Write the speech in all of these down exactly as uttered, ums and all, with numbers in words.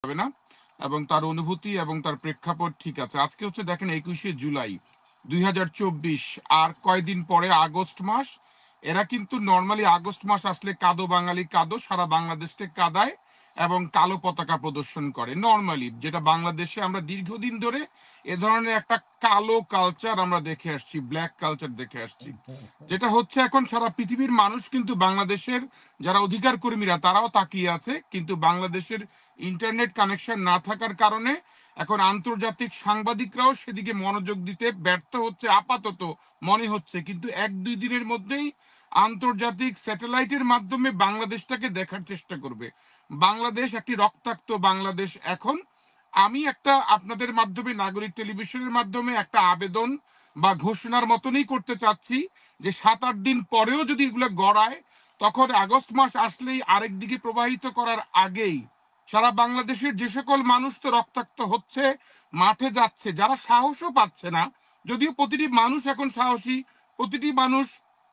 যাবে না, এবং তার অনুভূতি এবং তার প্রেক্ষাপট ঠিক আছে। আজকে হচ্ছে দেখেন একুশে জুলাই দুই হাজার চব্বিশ, আর কয়দিন পরে আগস্ট মাস। এরা কিন্তু নর্মালি আগস্ট মাস আসলে কাদো বাঙালি কাদো সারা বাংলাদেশকে কাদায় এবং কালো পতাকা প্রদর্শন করে নর্মালি, যেটা বাংলাদেশে আমরা দীর্ঘদিন ধরে এ ধরনের একটা কালো কালচার আমরা দেখে আসছি, ব্ল্যাক কালচার দেখে আসছি। যেটা হচ্ছে এখন সারা পৃথিবীর মানুষ কিন্তু বাংলাদেশের যারা অধিকার কর্মীরা তারাও তাকিয়ে আছে, কিন্তু বাংলাদেশের ইন্টারনেট কানেকশন না থাকার কারণে এখন আন্তর্জাতিক সাংবাদিকরাও সেদিকে মনোযোগ দিতে ব্যর্থ হচ্ছে আপাতত মনে হচ্ছে। কিন্তু এক দুই দিনের মধ্যেই আন্তর্জাতিক স্যাটেলাইটের মাধ্যমে বাংলাদেশটাকে দেখার চেষ্টা করবে। বাংলাদেশ একটি রক্তাক্ত বাংলাদেশ। এখন আমি একটা আপনাদের মাধ্যমে নাগরিক টেলিভিশনের মাধ্যমে একটা আবেদন বা ঘোষণার মতনই করতে চাচ্ছি যে সাত আট দিন পরেও যদি এগুলো গড়ায়, তখন আগস্ট মাস আসলেই আরেক দিকে প্রবাহিত করার আগেই সারা বাংলাদেশের যে সকল মানুষ তো রক্তাক্ত হচ্ছে, মাঠে যাচ্ছে, যারা সাহসও পাচ্ছে না, যদিও প্রতিটি মানুষ এখন সাহসী, প্রতিটি মানুষ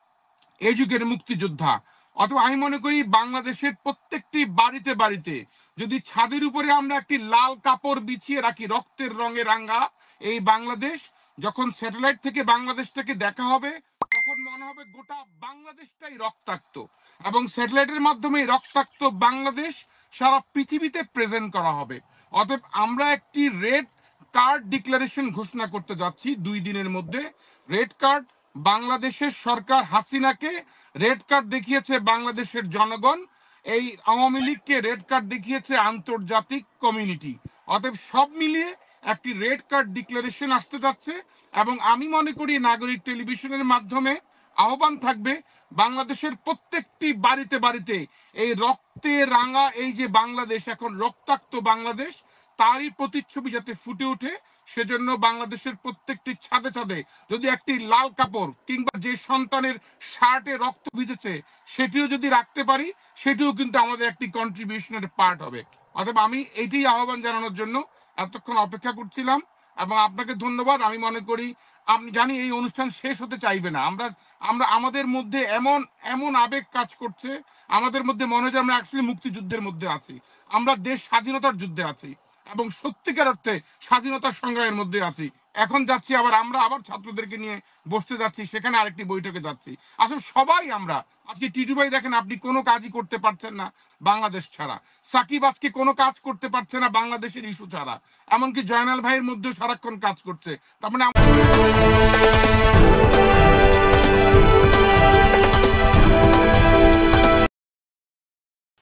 এই যুগের মুক্তিযোদ্ধা, অথবা আমি মনে করি বাংলাদেশের প্রত্যেকটি বাড়িতে বাড়িতে যদি ছাদের উপরে আমরা একটি লাল কাপড় বিছিয়ে রাখি রক্তের রঙে রাঙ্গা এই বাংলাদেশ, যখন স্যাটেলাইট থেকে বাংলাদেশটাকে দেখা হবে তখন মনে হবে গোটা বাংলাদেশটাই রক্তাক্ত, এবং স্যাটেলাইটের মাধ্যমে রক্তাক্ত বাংলাদেশ সারা পৃথিবীতে প্রেজেন্ট করা হবে। অতএব আমরা একটি রেড কার্ড ডিক্লারেশন ঘোষণা করতে যাচ্ছি দুই দিনের মধ্যে। রেড কার্ড, বাংলাদেশের সরকার হাসিনাকে রেড কার্ড দেখিয়েছে বাংলাদেশের জনগণ, এই আওয়ামী লীগকে রেড কার্ড দেখিয়েছে আন্তর্জাতিক কমিউনিটি। অতএব সব মিলিয়ে একটি রেড কার্ড ডিক্লারেশন আসতে যাচ্ছে, এবং আমি মনে করি নাগরিক টেলিভিশনের মাধ্যমে আহ্বান থাকবে বাংলাদেশের প্রত্যেকটি বাড়িতে বাড়িতে এই রক্তে রাঙা এই যে বাংলাদেশ, এখন রক্তাক্ত বাংলাদেশ, তারই প্রতিচ্ছবি যাতে ফুটে ওঠে, সেজন্য বাংলাদেশের প্রত্যেকটি ছাদে ছাদে যদি একটি লাল কাপড় কিংবা যে সন্তানের শার্টে রক্ত ভিজেছে সেটিও যদি রাখতে পারি, সেটিও কিন্তু আমাদের একটি কন্ট্রিবিউশনের পার্ট হবে। অথবা আমি এইটাই আহ্বান জানানোর জন্য এতক্ষণ অপেক্ষা করছিলাম, এবং আপনাকে ধন্যবাদ। আমি মনে করি আমি জানি এই অনুষ্ঠান শেষ হতে চাইবে না। আমরা আমরা আমাদের মধ্যে এমন এমন আবেগ কাজ করছে, আমাদের মধ্যে মনে হয় যে আমরা অ্যাকচুয়ালি মুক্তিযুদ্ধের মধ্যে আছি, আমরা দেশ স্বাধীনতার যুদ্ধে আছি এবং সত্যিকার অর্থে স্বাধীনতার সংগ্রামের মধ্যে আছি। এখন যাচ্ছি আবার আমরা আবার ছাত্রদেরকে নিয়ে বসতে যাচ্ছি, সেখানে আরেকটি বৈঠকে যাচ্ছি। আসলে সবাই আমরা আজকে টিটু ভাই দেখেন আপনি কোনো কাজই করতে পারছেন না বাংলাদেশ ছাড়া, সাকিব আজকে কোনো কাজ করতে পারছে না বাংলাদেশের ইস্যু ছাড়া, এমনকি জয়নাল ভাইয়ের মধ্যেও সারাক্ষণ কাজ করছে। তার মানে